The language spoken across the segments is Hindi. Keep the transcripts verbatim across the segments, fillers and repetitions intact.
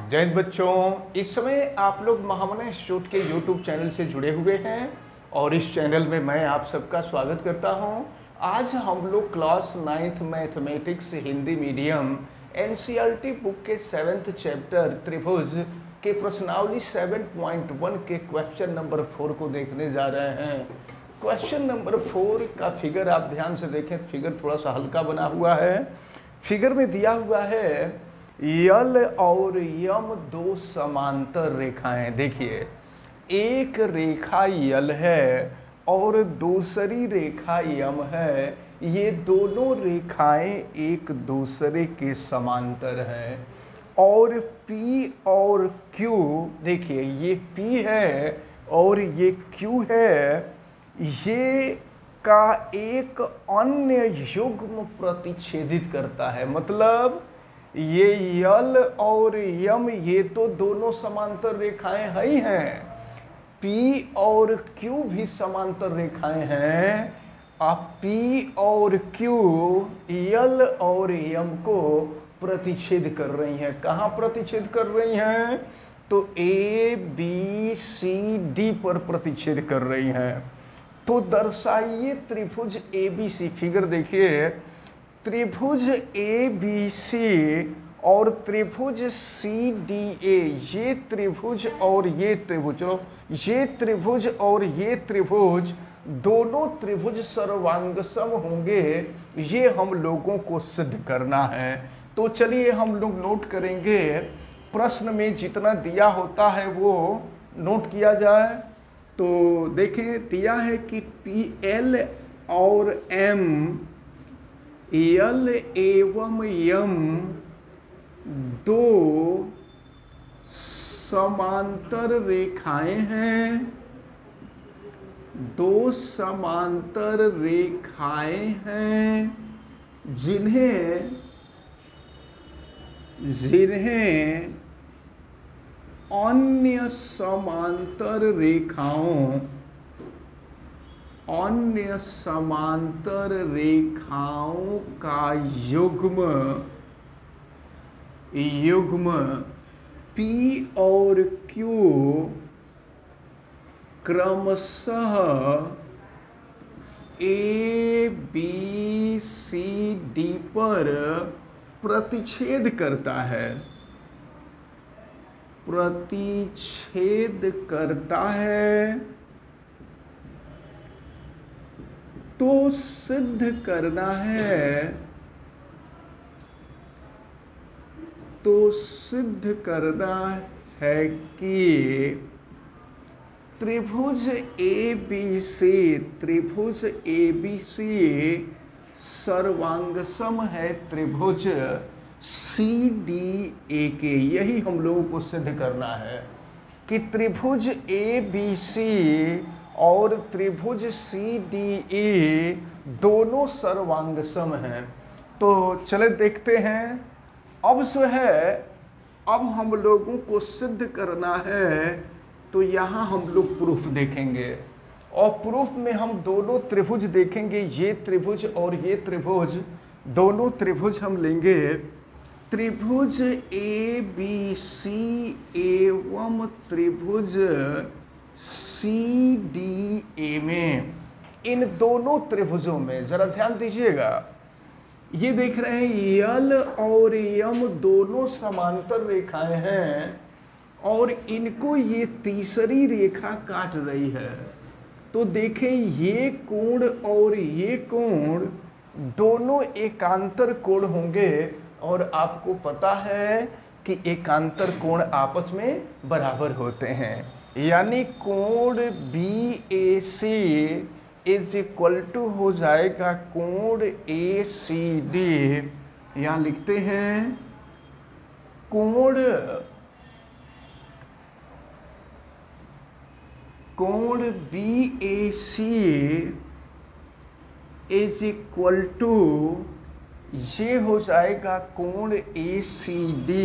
जय हिंद बच्चों, इस समय आप लोग महामना इंस्टीट्यूट के यूट्यूब चैनल से जुड़े हुए हैं और इस चैनल में मैं आप सबका स्वागत करता हूं। आज हम लोग class ninth mathematics Hindi medium NCERT book के सेवेंथ चैप्टर त्रिभुज के प्रश्नावली सेवन पॉइंट वन के क्वेश्चन नंबर फोर को देखने जा रहे हैं। क्वेश्चन नंबर फोर का फिगर आप ध्यान से देखें, फिगर थोड़ा सा हल्का बना हुआ है। फिगर में दिया हुआ है यल और यम दो समांतर रेखाएं। देखिए, एक रेखा यल है और दूसरी रेखा यम है। ये दोनों रेखाएं एक दूसरे के समांतर हैं और P और Q, देखिए ये P है और ये Q है, ये का एक अन्य युग्म प्रतिच्छेदित करता है। मतलब ये यल और यम ये तो दोनों समांतर रेखाएं ही हैं, P और Q भी समांतर रेखाएं हैं। अब P और Q यल और यम को प्रतिच्छेद कर रही हैं। कहाँ प्रतिच्छेद कर रही हैं? तो A, B, C, D पर प्रतिच्छेद कर रही हैं। तो दर्शाइए त्रिभुज A B C। फिगर देखिए, त्रिभुज A B C और त्रिभुज C D A, ये त्रिभुज और ये त्रिभुज, ये त्रिभुज और ये त्रिभुज दोनों त्रिभुज सर्वांगसम होंगे। ये हम लोगों को सिद्ध करना है। तो चलिए हम लोग नोट करेंगे, प्रश्न में जितना दिया होता है वो नोट किया जाए। तो देखिए, दिया है कि P L और M, यल एवं यम दो समांतर रेखाएं हैं। दो समांतर रेखाएं हैं जिन्हें जिन्हें अन्य समांतर रेखाओं अन्य समांतर रेखाओं का युग्म युग्म P और Q क्रमशः A B C D पर प्रतिच्छेद करता है प्रतिच्छेद करता है तो सिद्ध करना है तो सिद्ध करना है कि त्रिभुज A B C त्रिभुज A B C सर्वांगसम है त्रिभुज C D A के। यही हम लोगों को सिद्ध करना है कि त्रिभुज A B C और त्रिभुज C D E दोनों सर्वांगसम हैं। तो चले देखते हैं। अब जो है, अब हम लोगों को सिद्ध करना है, तो यहाँ हम लोग प्रूफ देखेंगे और प्रूफ में हम दोनों त्रिभुज देखेंगे। ये त्रिभुज और ये त्रिभुज, दोनों त्रिभुज हम लेंगे। त्रिभुज A B C एवं त्रिभुज C D A में, इन दोनों त्रिभुजों में जरा ध्यान दीजिएगा, ये देख रहे हैं यल और यम दोनों समांतर रेखाएं हैं और इनको ये तीसरी रेखा काट रही है। तो देखें, ये कोण और ये कोण दोनों एकांतर कोण होंगे और आपको पता है कि एकांतर कोण आपस में बराबर होते हैं। यानी कोण B A C is equal to हो जाएगा कोण A C D। यहाँ लिखते हैं कोण कोण B A C is equal to, ये हो जाएगा कोण A C D,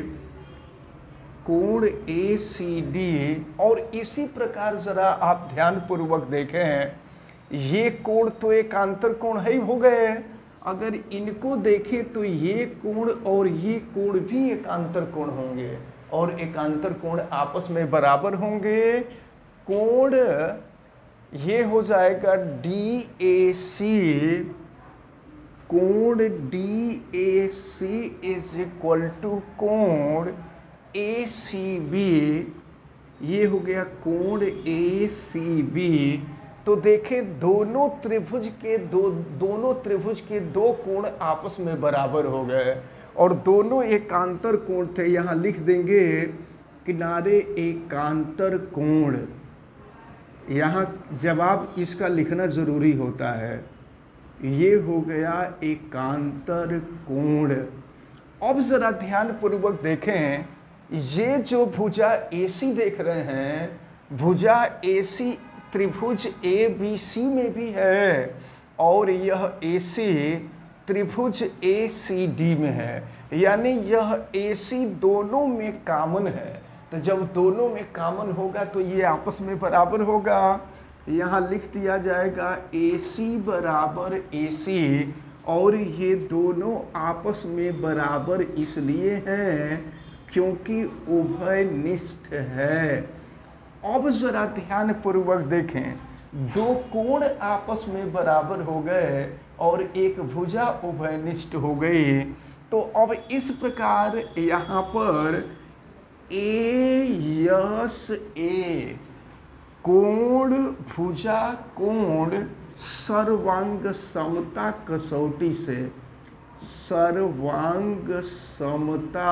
कोण A C D। और इसी प्रकार जरा आप ध्यान पूर्वक देखें, ये कोण तो एकांतर कोण ही हो गए। अगर इनको देखें तो ये कोण और ये कोण भी एकांतर कोण होंगे। और एकांतर कोण आपस में बराबर होंगे। कोण ये हो जाएगा डी ए सी, कोण D A C is equal to कोण ए सी बी, ये हो गया कोण ए सी बी। तो देखें दोनों त्रिभुज के दो दोनों त्रिभुज के दो कोण आपस में बराबर हो गए और दोनों एकांतर कोण थे। यहाँ लिख देंगे किनारे एकांतर कोण। यहाँ जवाब इसका लिखना जरूरी होता है। ये हो गया एकांतर कोण। अब जरा ध्यान पूर्वक देखें, ये जो भुजा एसी देख रहे हैं, भुजा एसी त्रिभुज ए बी सी में भी है और यह एसी त्रिभुज ए सी डी में है, यानी यह एसी दोनों में कॉमन है। तो जब दोनों में कॉमन होगा तो ये आपस में बराबर होगा। यहाँ लिख दिया जाएगा ए सी बराबर ए सी, और ये दोनों आपस में बराबर इसलिए हैं क्योंकि उभयनिष्ठ है। अब जरा ध्यान पूर्वक देखें, दो कोण आपस में बराबर हो गए और एक भुजा उभयनिष्ठ हो गई। तो अब इस प्रकार यहाँ पर ए यस ए कोण भुजा कोण सर्वांग समता कसौटी से, सर्वांग समता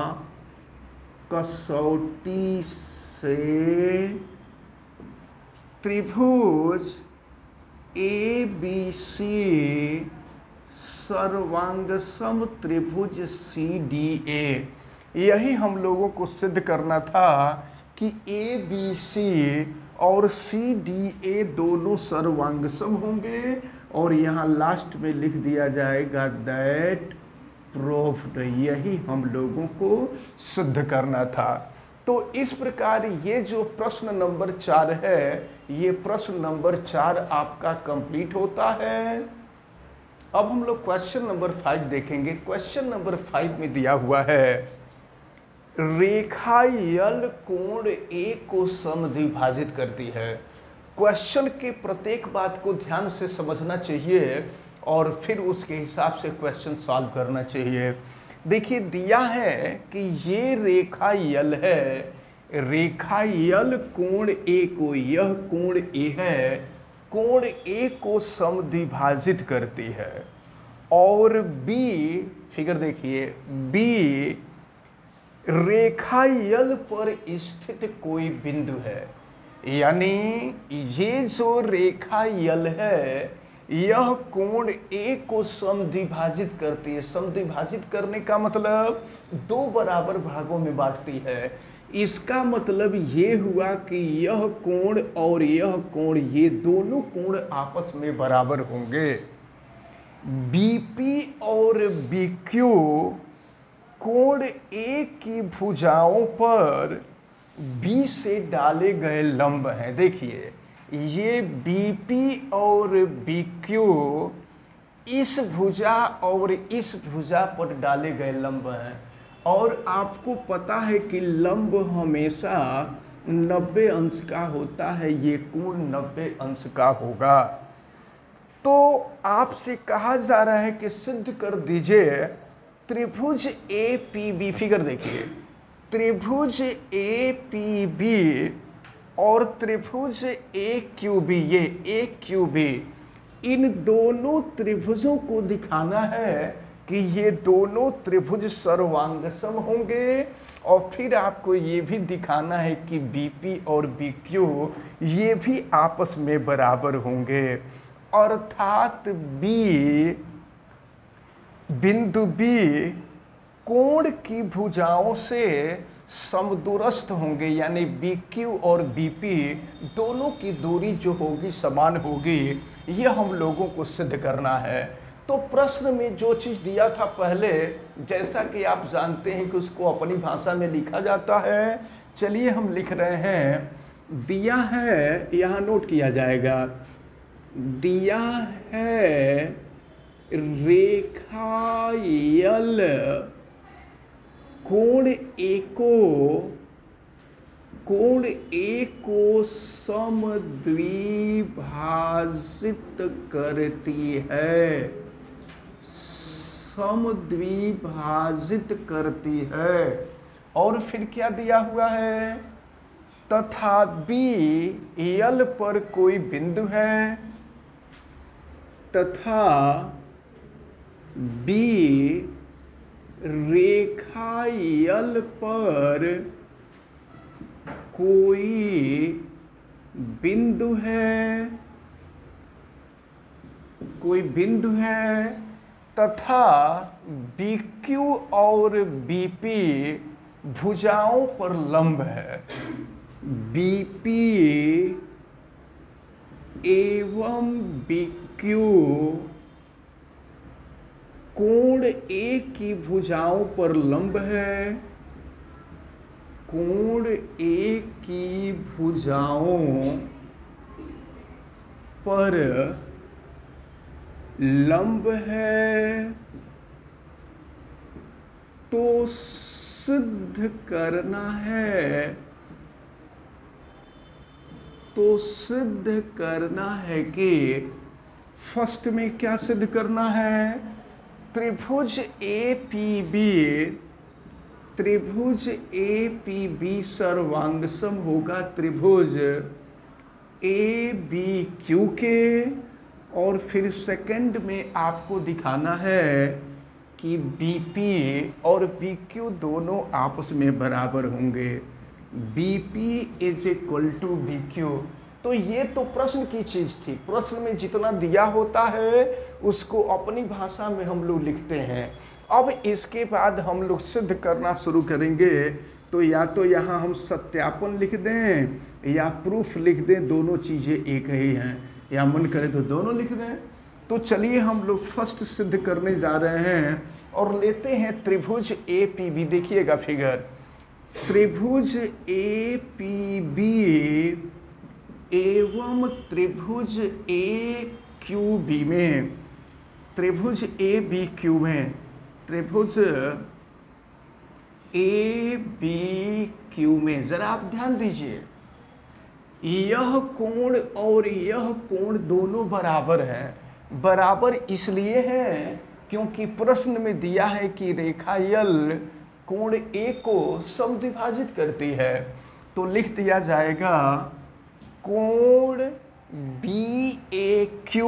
कसौटी से त्रिभुज ए बी सी सर्वांग सम त्रिभुज सी डी ए। यही हम लोगों को सिद्ध करना था कि ए बी सी और सी डी ए दोनों सर्वांग सम होंगे, और यहाँ लास्ट में लिख दिया जाएगा दैट प्रूव्ड। यही हम लोगों को सिद्ध करना था। तो इस प्रकार ये जो प्रश्न नंबर चार है, ये प्रश्न नंबर चार आपका कंप्लीट होता है। अब हम लोग क्वेश्चन नंबर फाइव देखेंगे। क्वेश्चन नंबर फाइव में दिया हुआ है रेखा यल कोण ए को समद्विभाजित करती है। क्वेश्चन के प्रत्येक बात को ध्यान से समझना चाहिए और फिर उसके हिसाब से क्वेश्चन सॉल्व करना चाहिए। देखिए दिया है कि ये रेखा यल है, रेखा यल कोण ए को, यह कोण ए है, कोण ए को समद्विभाजित करती है। और बी, फिगर देखिए, बी रेखा यल पर स्थित कोई बिंदु है, यानी ये जो रेखा यल है यह कोण ए को समद्विभाजित करती है। समद्विभाजित करने का मतलब दो बराबर भागों में बांटती है। इसका मतलब ये हुआ कि यह कोण और यह कोण, ये दोनों कोण आपस में बराबर होंगे। बीपी और बीक्यू कोण ए की भुजाओं पर बी से डाले गए लंब हैं। देखिए ये बीपी और बीक्यू इस भुजा और इस भुजा पर डाले गए लंब हैं, और आपको पता है कि लंब हमेशा नब्बे अंश का होता है, ये कोण नब्बे अंश का होगा। तो आपसे कहा जा रहा है कि सिद्ध कर दीजिए त्रिभुज ए पी बी, फिगर देखिए, त्रिभुज ए पी बी और त्रिभुज ए क्यू बी, ये ए क्यू बी, इन दोनों त्रिभुजों को दिखाना है कि ये दोनों त्रिभुज सर्वांगसम होंगे, और फिर आपको ये भी दिखाना है कि बीपी और बीक्यू ये भी आपस में बराबर होंगे, अर्थात बी बिंदु बी कोण की भुजाओं से समदूरस्थ होंगे, यानी बी क्यू और बी पी दोनों की दूरी जो होगी समान होगी। यह हम लोगों को सिद्ध करना है। तो प्रश्न में जो चीज़ दिया था पहले, जैसा कि आप जानते हैं कि उसको अपनी भाषा में लिखा जाता है, चलिए हम लिख रहे हैं। दिया है, यहाँ नोट किया जाएगा, दिया है रेखा यल कोण ए को कोण ए को समद्विभाजित करती है, समद्विभाजित करती है। और फिर क्या दिया हुआ है, तथा बी यल पर कोई बिंदु है, तथा बी रेखा यल पर कोई बिंदु है, कोई बिंदु है, तथा बी क्यू और बी पी भुजाओं पर लंब है। बी पी एवं बी क्यू कोण ए की भुजाओं पर लंब है, कोण ए की भुजाओं पर लंब है। तो सिद्ध करना है, तो सिद्ध करना है कि फर्स्ट में क्या सिद्ध करना है, त्रिभुज ए पी बी, त्रिभुज ए पी बी सर्वांगसम होगा त्रिभुज ए बी क्यू के। और फिर सेकंड में आपको दिखाना है कि बी पी और बी क्यू दोनों आपस में बराबर होंगे, B P is equal to B Q. तो ये तो प्रश्न की चीज थी, प्रश्न में जितना दिया होता है उसको अपनी भाषा में हम लोग लिखते हैं। अब इसके बाद हम लोग सिद्ध करना शुरू करेंगे, तो या तो यहाँ हम सत्यापन लिख दें या प्रूफ लिख दें, दोनों चीज़ें एक ही हैं, या मन करे तो दोनों लिख दें। तो चलिए हम लोग फर्स्ट सिद्ध करने जा रहे हैं और लेते हैं त्रिभुज ए पी बी। देखिएगा फिगर, त्रिभुज ए पी बी एवं त्रिभुज ए क्यू बी में, त्रिभुज ए बी क्यू में, त्रिभुज ए बी क्यू में जरा आप ध्यान दीजिए, यह कोण और यह कोण दोनों बराबर हैं। बराबर इसलिए है क्योंकि प्रश्न में दिया है कि रेखा यल कोण ए को समद्विभाजित करती है। तो लिख दिया जाएगा कोण B A Q,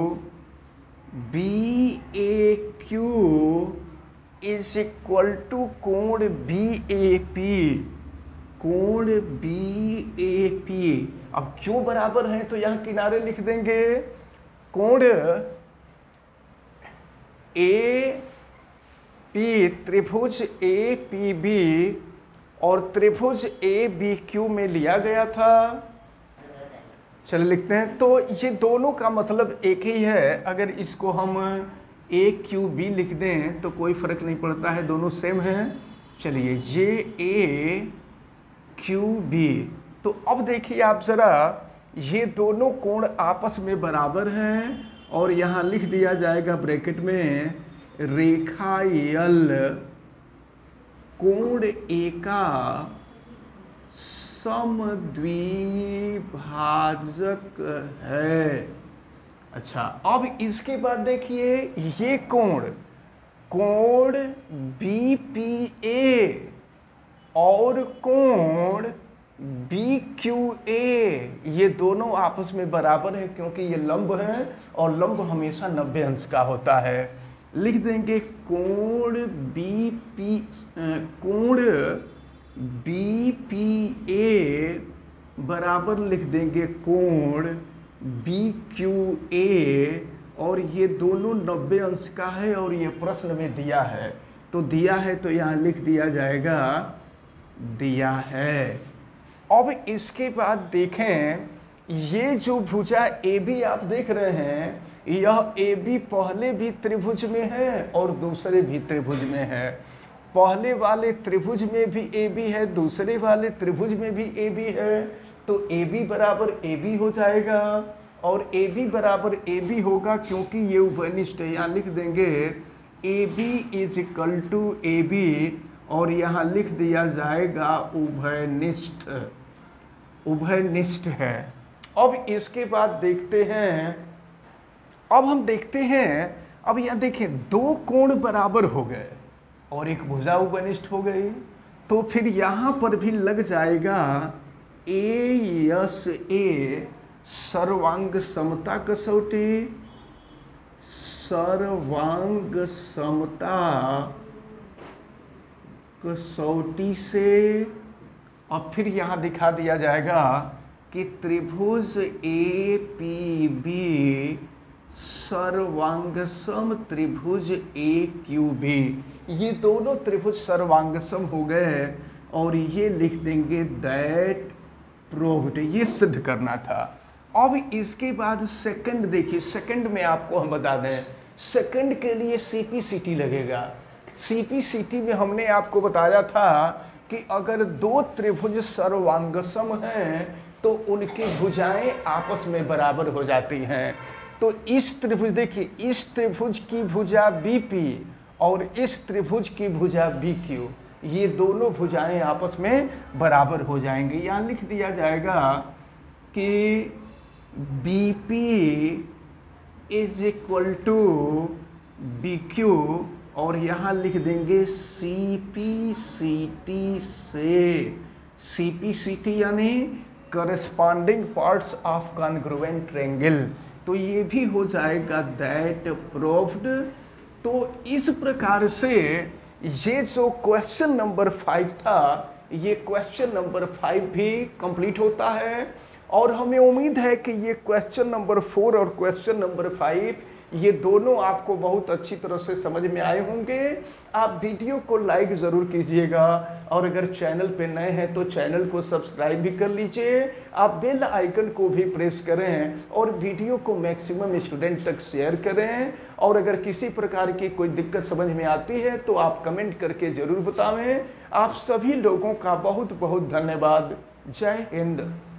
B A Q is equal to कोण बी ए पी, कोण बी ए पी। अब क्यों बराबर है तो यहां किनारे लिख देंगे, कोण ए पी त्रिभुज ए पी बी और त्रिभुज ए बी क्यू में लिया गया था। चलिए लिखते हैं, तो ये दोनों का मतलब एक ही है। अगर इसको हम ए क्यू बी लिख दें तो कोई फर्क नहीं पड़ता है, दोनों सेम हैं। चलिए ये ए क्यू बी, तो अब देखिए आप जरा, ये दोनों कोण आपस में बराबर हैं और यहाँ लिख दिया जाएगा ब्रैकेट में रेखा यल कोण ए का समद्विभाजक है। अच्छा, अब इसके बाद देखिए ये कोण, कोण बी पी ए और कोण बी क्यू ए, ये दोनों आपस में बराबर है क्योंकि ये लंब है और लंब हमेशा नब्बे अंश का होता है। लिख देंगे कोण बी पी कोण बी पी ए बराबर लिख देंगे कोण बी क्यू ए, और ये दोनों नब्बे अंश का है और ये प्रश्न में दिया है, तो दिया है तो यहाँ लिख दिया जाएगा दिया है। अब इसके बाद देखें, ये जो भुजा ए बी आप देख रहे हैं, यह ए बी पहले भी त्रिभुज में है और दूसरे भी त्रिभुज में है। पहले वाले त्रिभुज में भी ए बी है, दूसरे वाले त्रिभुज में भी ए बी है, तो ए बी बराबर ए बी हो जाएगा और ए बी बराबर ए बी होगा क्योंकि ये उभयनिष्ठ है। यहाँ लिख देंगे A B is equal to A B और यहाँ लिख दिया जाएगा उभयनिष्ठ, उभयनिष्ठ है। अब इसके बाद देखते हैं, अब हम देखते हैं, अब यहाँ देखें दो कोण बराबर हो गए और एक भुजा उभयनिष्ठ हो गई, तो फिर यहाँ पर भी लग जाएगा ए यस ए सर्वांग समता कसौटी, सर्वांग समता कसौटी से। और फिर यहाँ दिखा दिया जाएगा कि त्रिभुज ए पी बी सर्वांगसम त्रिभुज ए क्यू बी, ये दोनों त्रिभुज सर्वांगसम हो गए और ये लिख देंगे दैट प्रूव्ड, ये सिद्ध करना था। अब इसके बाद सेकंड देखिए, सेकंड में आपको हम बता दें, सेकंड के लिए सीपीसीटी लगेगा। सीपीसीटी में हमने आपको बताया था कि अगर दो त्रिभुज सर्वांगसम हैं तो उनकी भुजाएं आपस में बराबर हो जाती हैं। तो इस त्रिभुज देखिए, इस त्रिभुज की भुजा बीपी और इस त्रिभुज की भुजा बीक्यू, ये दोनों भुजाएं आपस में बराबर हो जाएंगे। यहाँ लिख दिया जाएगा कि BP is equal to BQ और यहाँ लिख देंगे सीपी सीटी से, सीपी सीटी यानी corresponding parts of congruent triangle, तो ये भी हो जाएगा दैट प्रूव्ड। तो इस प्रकार से ये जो क्वेश्चन नंबर फाइव था, ये क्वेश्चन नंबर फाइव भी कंप्लीट होता है और हमें उम्मीद है कि ये क्वेश्चन नंबर फोर और क्वेश्चन नंबर फाइव ये दोनों आपको बहुत अच्छी तरह से समझ में आए होंगे। आप वीडियो को लाइक ज़रूर कीजिएगा और अगर चैनल पे नए हैं तो चैनल को सब्सक्राइब भी कर लीजिए। आप बेल आइकन को भी प्रेस करें और वीडियो को मैक्सिमम स्टूडेंट तक शेयर करें। और अगर किसी प्रकार की कोई दिक्कत समझ में आती है तो आप कमेंट करके ज़रूर बताएं। आप सभी लोगों का बहुत बहुत धन्यवाद। जय हिंद।